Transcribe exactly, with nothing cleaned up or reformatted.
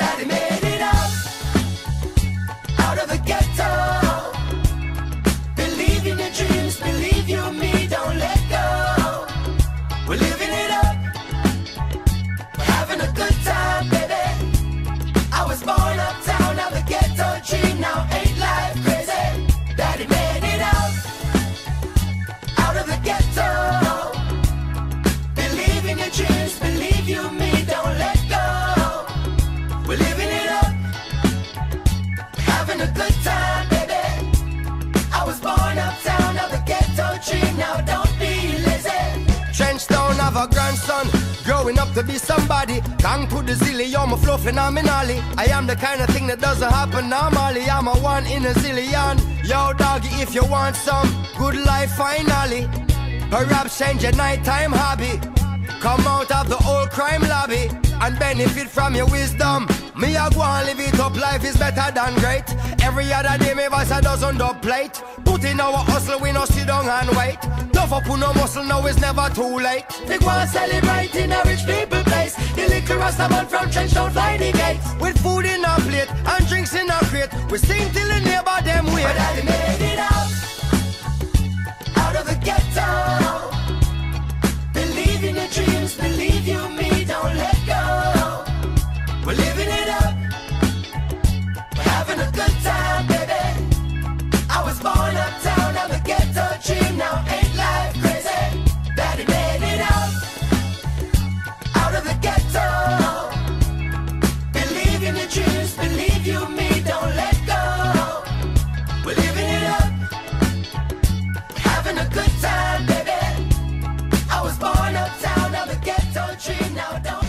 Daddy made it up out of the ghetto. Believe in your dreams, believe you and me, don't let go. We're living it up, we're having a good time, baby. I was born uptown, now the ghetto dream, now ain't life crazy? Daddy made it out out of the ghetto. Believe in your dreams, believe you and me, don't let go. We're living it up, having a good time, baby. I was born uptown, now the ghetto dream, now don't be lazy. Trenchtown have a grandson, growing up to be somebody. Gang to the zilly, you're my flow phenomenally. I am the kind of thing that doesn't happen normally. I'm a one in a zillion. Yo doggy, if you want some good life finally, perhaps change your nighttime hobby. Come out of the old crime lobby and benefit from your wisdom. Me a go and live it up, life is better than great. Every other day me voice a dozen dub plate. Put in our hustle, we no sit down and wait. Tough up on no muscle, now it's never too late. They go and celebrate in a rich people place. The little Rasta man from Trenchtown fly the gates. With food in a plate and drinks in a crate, we sing till the neighbor them wait. But Daddy made it out out of the ghetto. Believe in your dreams, believe you and me, don't let go. We're living it up, we're having a good time, baby. I was born uptown, now the ghetto dream, now ain't life crazy? Daddy made it out out of the ghetto. Believe in your dreams, believe you and me, don't let go. We're living it up, we're having a good time, baby. I was born uptown, now the ghetto dream, now don't